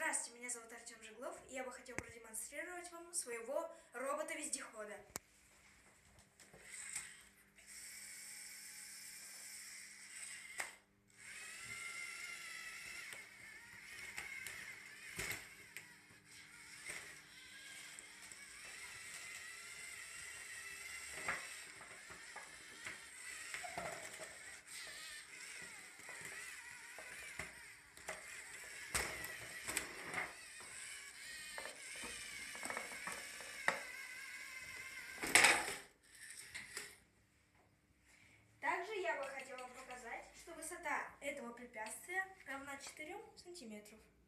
Здравствуйте, меня зовут Артем Жиглов, и я бы хотел продемонстрировать вам своего робота-вездехода. Также я бы хотела вам показать, что высота этого препятствия равна 4 сантиметров.